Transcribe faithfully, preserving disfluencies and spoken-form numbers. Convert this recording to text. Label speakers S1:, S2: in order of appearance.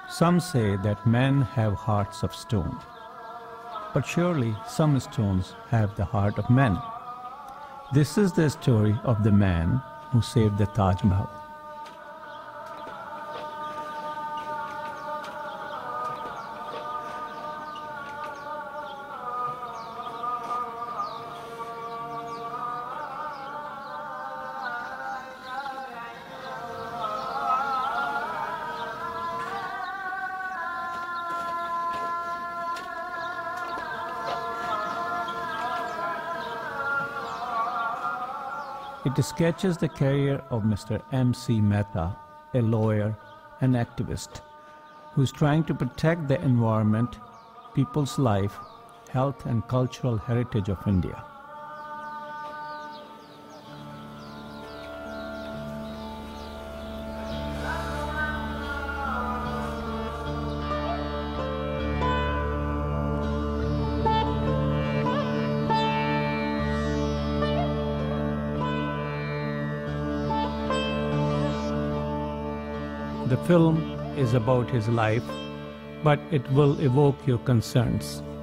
S1: Some say that men have hearts of stone, but surely some stones have the heart of men. This is the story of the man who saved the Taj Mahal. It sketches the career of Mister M C Mehta, a lawyer and activist, who is trying to protect the environment, people's life, health and cultural heritage of India. The film is about his life, but it will evoke your concerns.